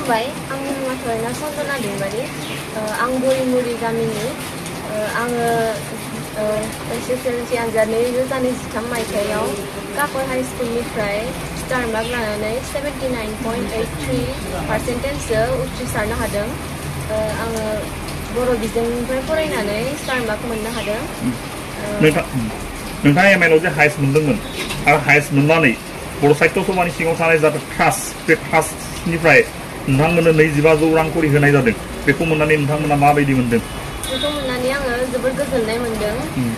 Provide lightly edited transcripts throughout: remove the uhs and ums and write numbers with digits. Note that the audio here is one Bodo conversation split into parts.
खुलुमबाय आंनि मुङा थरना सन्दना दैमारि आं बरिमुरि गामिनि आङो H.S.L.C आनजाद 2023 मायथाइयाव कापर हाई स्कुलनिफ्राय स्टार मार्क लानानै 79.83% उथ्रिसारनो हादों आङो बर' बिजोंनिफ्राय फरायनानै स्टार मार्क मोननो हादों नोंथाङा एमआइएल जे हाइस्ट मोनदोंमोन आरो हाइस्ट मोननानै बर' साहित्य सभानि सिङाव थानाय जादों ट्रास्ट बे ट्रास्टनिफ्राय नोंथांमोननो 2500 रां करि होनाय जादों बेखौ मोननानै नोंथांमोना माबायदि मोनदों बेखौ मोननानै आङो जोबोद गोजोननाय मोनदों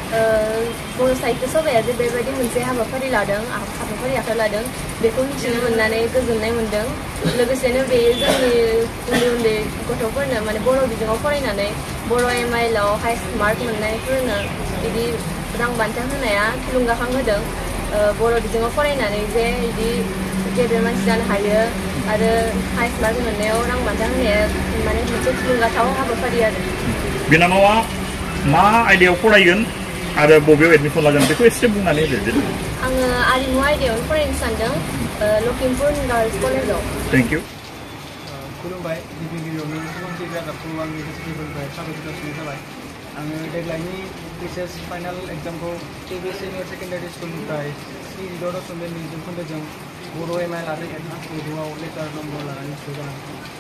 बर' साहित्य सभाया जे बेबायदि मोनसे हाबाफारि आखायाव लादों बेखौ मिथिनो मोननानै गोजोननाय मोनदों लोगोसेनो बेयो जोंनि उन्दै उन्दै गथ'फोरनो माने बर' बिजोङाव फरायनानै बर' एमआइएलआव हाइस्ट मार्क मोननायफोरनो बिदि रां बान्था होनाया थुलुंगाखां होदों बर' बिजोङाव फरायनानै जे बिदि गेदेर मानसि जानो हायो आरो हाइस्ट मार्क मोननायाव रां बान्था होनाया माने मोनसे थुलुंगाथाव हाबाफारि आरो बिनानावा मा आयदायाव फरायगोन आरो बबेयाव एडमिसन लागोन बेखौ एसे बुंनानै होदो आङो आरिमु आयदायावनो फरायनो सानदों लखिमपुर गार्लस कलेजाव थेंक इउ खुलुमबाय गिबियावनो सुबुंथि रादाबखौ आंनि गोसो गोरबोनिफ्राय साबायखर जासिनाय जाबाय आङो देग्लायनि एचएस फाइनाल एग्जामखौ केबि सिनियर सेकेन्डारि स्कुलनिफ्राय 3.20 जौखोन्दोजों बर' एमआइएल आरो एडभान्स उर्दुआव लेटार नम्बर लानानै सोजानाय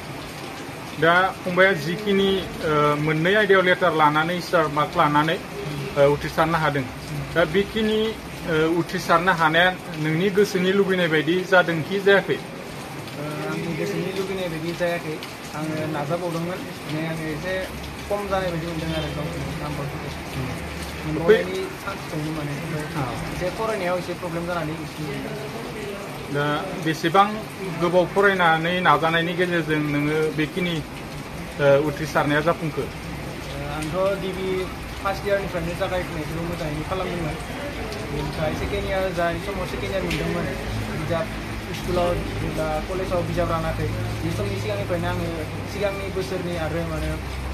दा फंबाया जिखिनि मोननै आयदायाव लेटार लानानै स्टार मार्क लानानै उथ्रिसारनो हादों दा बेखिनि उथ्रिसारनो हानाया नोंनि गोसोनि लुबैनाय बायदि जादों कि जायाखै आंनि गोसोनि लुबैनाय बायदि जायाखै आङो नाजाबावदोंमोन माने आङो एसे खम जानाय बायदि मोनदों आरो गावनि नाम्बारफोरखौ मोनबावनायनि चान्स दंमोन माने एसे फरायनायाव एसे प्रब्लेम जानानै दा बेसेबां गोबाव फरायनानै नाजानायनि गेजेरजों नोङो बेखिनि उथ्रिसारनाया जाफुंखो आंथ' गिबि फार्स्ट इयारनिफ्रायनो जागायजेननायखौ मोजाङैनो खालामदोंमोन बेनिफ्राय सेकेन्ड इयार जाय समाव सेकेन्ड इयार मोनदोंमोन बिजाब स्कुलाव जेब्ला कलेजाव बिजाब रानाखै बे समनि सिगांनिफ्रायनो आङो सिगांनि बोसोरनि आरो माने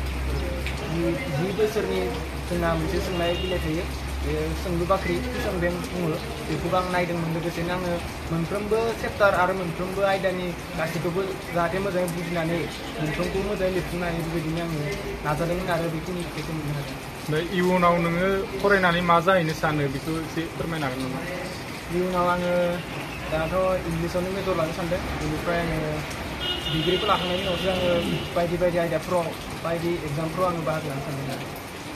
10 बोसोरनि जोंना मोनसे सोंनाय बिलाइ थायो बे सोंलु बाख्रि कुइसन बेंक बुङो बेखौबो आं नायदोंमोन लोगोसेनो आङो मोनफ्रोमबो चेप्टार आरो मोनफ्रोमबो आयदानि गासैखौबो जाहाथे मोजाङै बुजिनानै मोनफ्रोमखौ मोजाङै लिरफुंनानै बेबायदिनो आङो नाजादोंमोन आरो बेखिनि फिथाइखौ मोननो हादों दा इयुनाव नोङो फरायनानै मा जाहैनो सानो बेखौ एसे फोरमायनो हागोन नामा इयुनाव आङो दाथ' इंलिसावनो मेजर लानो सानदों बेनिफ्राय आङो डिग्रिखौ लाखांनायनि उनावसो आङो बायदि आयदाफोराव बायदि एग्जामफ्राव आङो बाहागो लानो सानदों आरो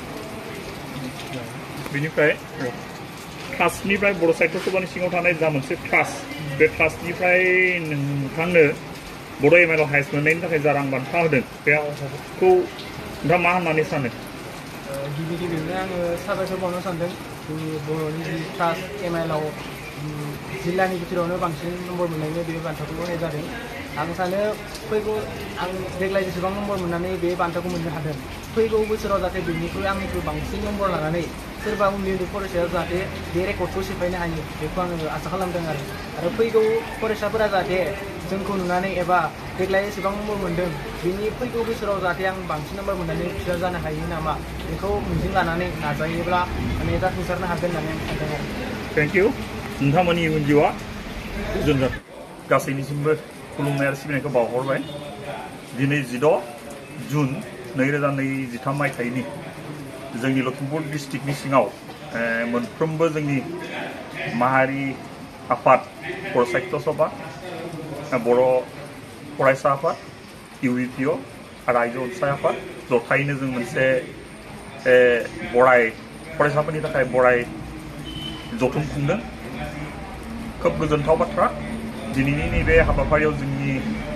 बेनिफ्राय ट्रास्टनिफ्राय बर' साहित्य सभानि सिङाव थानाय जा मोनसे ट्रास्ट बे ट्रास्टनिफ्राय नोंथांनो बर' एमआइएलआव हाइस्ट मोननायनि थाखाय जा रां बान्था होदों बेखौ नोंथाङा मा होननानै सानो गिबियावनो आङो साबायखर बावनो सानदों जोंनि बर'नि जि ट्रास्ट एमआइएलआव जिल्लानि बिथोरावनो बांसिन नम्बर मोननायनो बे बान्थाखौ होनाय जादों आं सानो फैगौ आं देग्लाय जेसेबां नम्बर मोननानै बे बान्थाखौ मोननो हादों फैगौ बोसोराव जाहाथे बेनिख्रुइ आंनिख्रुइ बांसिन नम्बर लानानै सोरबा उन्दै फरायसाया जाहाथे बे रेकर्डखौ सिफायनो हायो बेखौ आङो आसा खालामदों आरो फैगौ फरायसाफोरा जाहाथे जोंखौ नुनानै एबा देग्लाय एसेबां नम्बर मोनदों बिनि फैगौ बोसोराव जाहाथे आं बांसिन नम्बर मोननानै उथ्रिसार जानो हायो नामा बेखौ मिजिं लानानै नाजायोब्ला माने जाफुंसारनो हागोन होननानै आं सानदों आरो थेंक इउ नोंथांमोननि इयुन जिउआ गोजोन जाथों गासैनिसिमबो खुलुमनाय आरो सिबिनायखौ बावहरबाय दिनै 16 जुन 2023 मायथाइनि जोंनि लखिमपुर डिस्ट्रिक्टनि सिङाव मोनफ्रोमबो जोंनि माहारि आफाद बर' साहित्य सभा बर' फरायसा आफाद इउपिअ आरो आइजो अनसाय आफाद जथायैनो जों मोनसे बराय फरायसाफोरनि थाखाय बराय जथुम खुंदों खोब गोजोनथाव बाथ्रा दिनैनि नैबे हाबाफारियाव जोंनि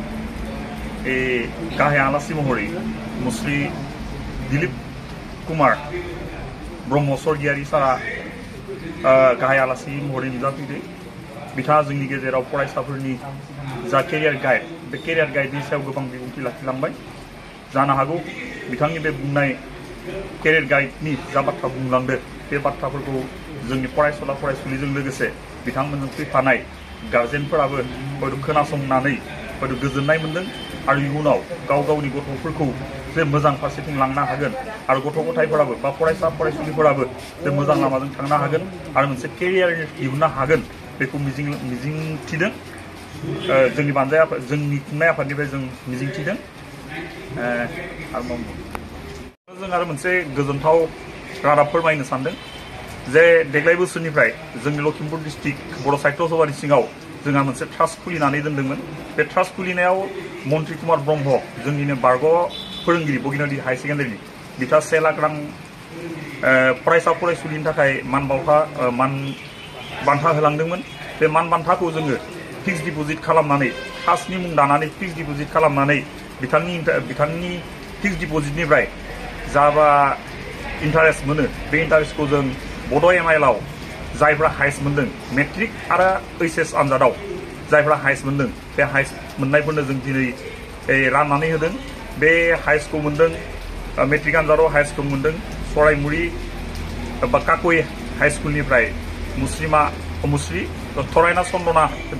गाहाय आलासि महरै मुस्रि दिलीप कुमार ब्रह्म स्वर्गियारि सारा गाहाय आलासि महरै नुजाफैदों बिथाङा जोंनि गेजेराव फरायसाफोरनि जा केरियार गाइड बे केरियार गाइडनि सायाव गोबां बिबुंथि लाखिलांबाय जानो हागौ बिथांनि बे बुंनाय केरियार गाइडनि जा बाथ्रा बुंलांदों बे बाथ्राफोरखौ जोंनि फरायसुला फरायसुलिजों लोगोसे बिथांमोनजों फैफानाय गार्जेनफोराबो हयथ' खोनासंनानै हयथ' गोजोननाय मोनदों आरो इयुनाव गाव गावनि गथ'फोरखौ जे मोजां फारसेथिं लांनो हागोन आरो गथ' गथायफोराबो बा फरायसा फरायसुलिफोराबो जे मोजां लामाजों थांनो हागोन आरो मोनसे केरियार दिहुननो हागोन बेखौ मिजिंथिदों जोंनि बानजाय जोंनि खुंनाय आफादनिफ्राय जों मिजिंथिदों जों आरो मोनसे गोजोनथाव रादाब फोरमायनो सानदों जे देग्लाय बोसोरनिफ्राय जोंनि लखिमपुर डिस्ट्रिक्ट बर' साहित्य सभानि सिङाव जोंहा मोनसे ट्रास्ट खुलिनानै दोनदोंमोन बे ट्रास्ट खुलिनायाव मन्त्रि कुमार ब्रह्म जोंनिनो बारग' फोरोंगिरि बगिनाडि हाई सेकेन्डारिनि बिथाङा 1 लाख रां फरायसा फरायसुलिनि थाखाय मान बान्था होलांदोंमोन बे मान बान्थाखौ जोङो फिक्स डिप'जिट खालामनानै ट्रास्टनि मुं दानानै फिक्स डिप'जिट खालामनानै बिथांनि फिक्स डिप'जिटनिफ्राय जाबा इन्टारेस्ट मोनो बे इन्टारेस्टखौ जों बड' MIL-आव जायफ्रा हाइस्ट मोनदों मेट्रिक आरो HS आनजादाव जायफ्रा हाइस्ट मोनदों बे हाइस्ट मोननायफोरनो जों दिनै राननानै होदों बे हाइस्टखौ मोनदों मेट्रिक आनजादाव हाइस्टखौ मोनदों सराइमुरि बा काक'य हाइ स्कुलनिफ्राय मुस्रि थरायना सन्दना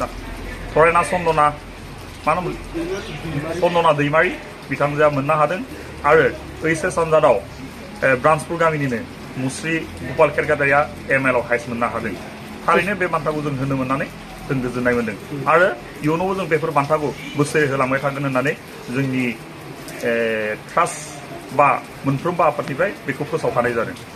मा होनोमोन सन्दना दैमारि बिथांजोआ मोननो हादों आरो HS आनजादाव ब्रान्सपुर गामिनिनो मुस्रि गपाल खेरगादारिया MIL-आव हाइस्ट मोननो हादों थारैनो बे बान्थाखौ जों होनो मोननानै जों गोजोननाय मोनदों आरो इयुनावबो जों बेफोर बान्थाखौ बोसोरै होलांबाय थागोन होननानै जोंनि ट्रास्ट बा मोनफ्रोमबो आफादनिफ्राय बेखौ फोसावखानाय जादों।